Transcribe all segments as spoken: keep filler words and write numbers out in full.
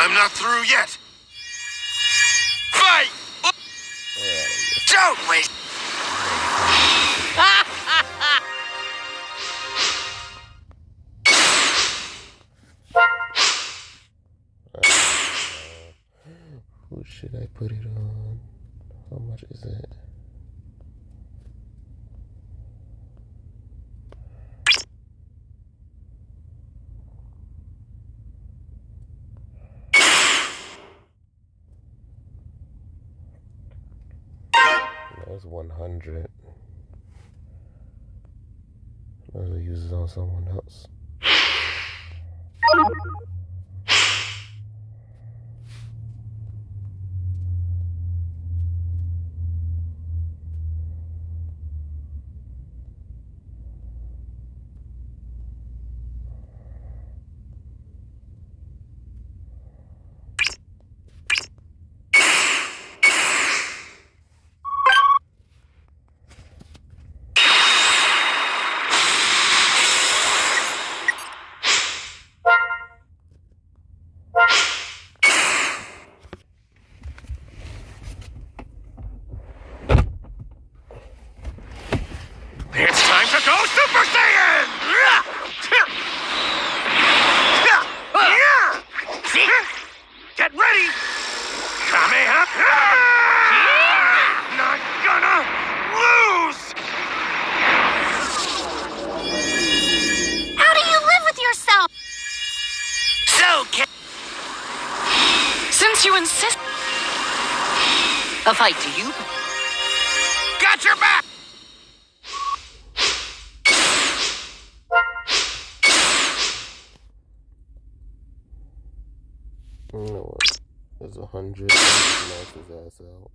I'm not through yet. Fight! Don't waste. Who should I put it on? How much is it? That's one hundred. I'm gonna use it on someone else. It's time to go Super Saiyan! Get ready! Kamehameha! Not gonna lose! How do you live with yourself? So, can Since you insist. A fight to you? got your back! You know what? There's a hundred. Knock his ass out.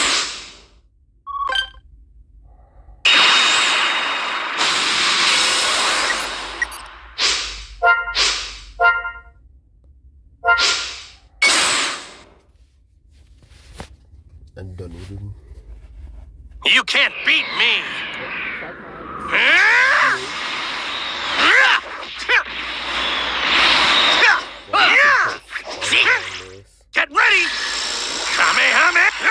I'm done with him. You can't beat me! Get ready! Kamehameha!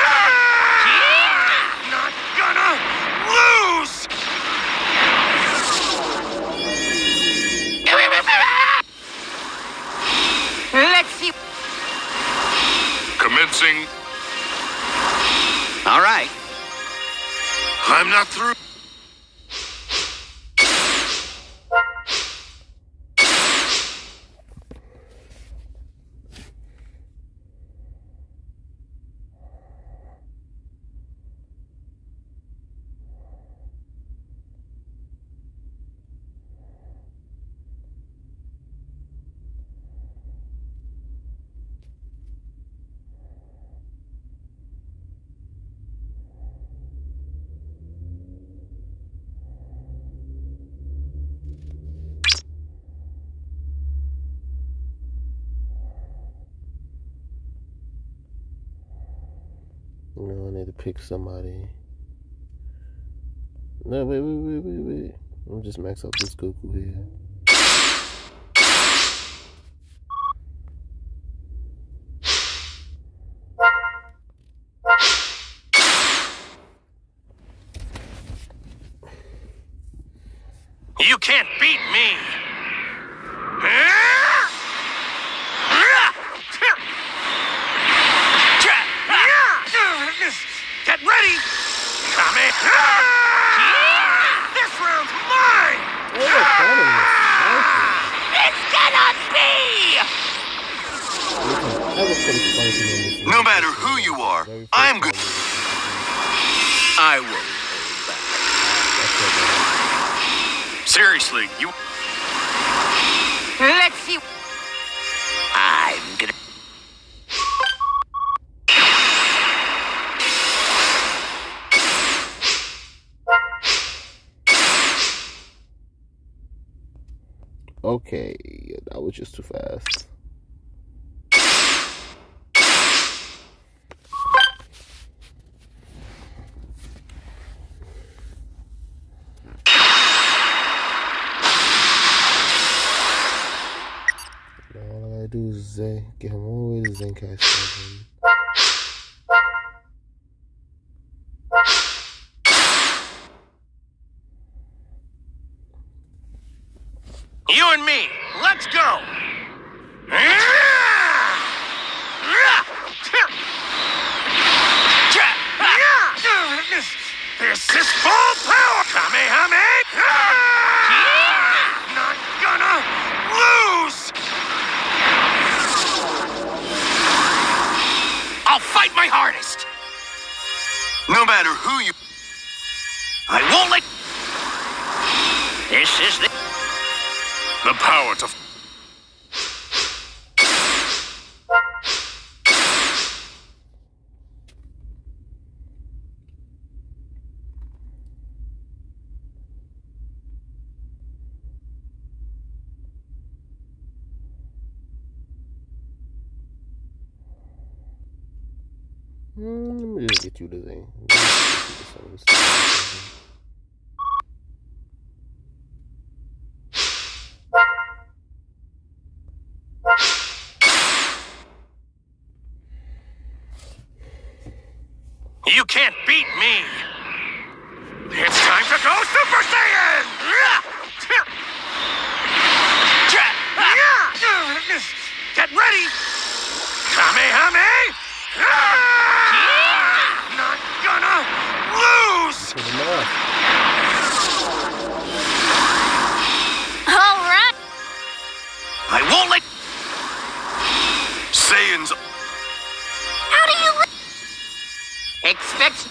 Not gonna lose! Let's see. Commencing. All right. I'm not through. You know, I need to pick somebody. No, wait, wait, wait, wait, wait. Let me just max out this Goku here. You can't beat me! Get ready! Kamehameha! This round's mine! It cannot be! No matter who you are, I'm good. I won't hold back. Seriously, you... Let's see. I'm gonna... Okay, that was just too fast. All I gotta I do Zen, get him all the way to Zenkai. You and me, let's go! This is full power! Kamehameha! Not gonna lose! I'll fight my hardest! No matter who you... I won't let... This is the... The power to... Mm, let me just get you the thing. You can't beat me! It's time to go Super Saiyan! Get ready! Kamehameha! Not gonna lose! All right. I won't let... Saiyans... How do you expect?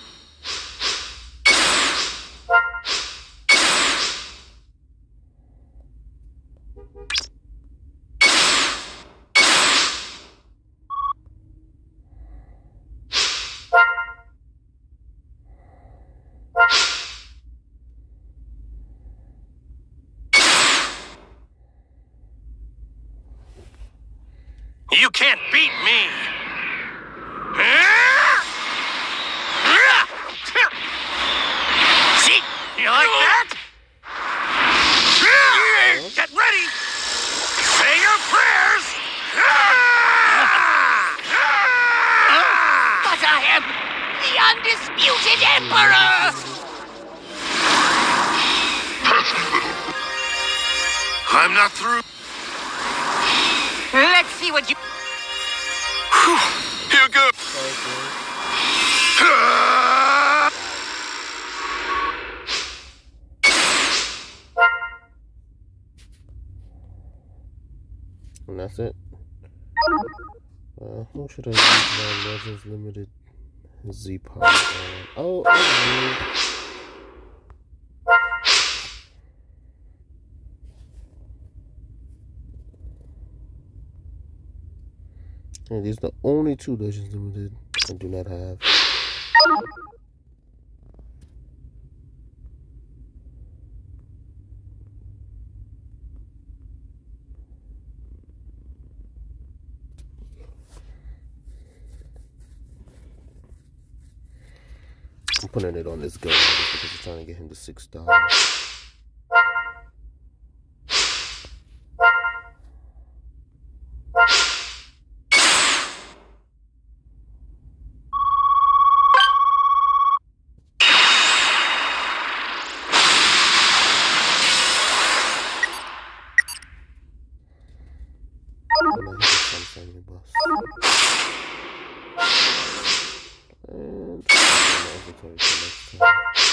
You can't beat me! See? You like that? Get ready! Say your prayers! But I am the undisputed emperor! I'm not through. Let's see what you... Here goes. And that's it. Uh, who should I use my Legends Limited Z Power on? Oh, okay. And these are the only two Legends Limited I do not have. I'm putting it on this guy just because I'm trying to get him to six stars. And